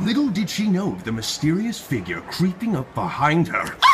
Little did she know the mysterious figure creeping up behind her.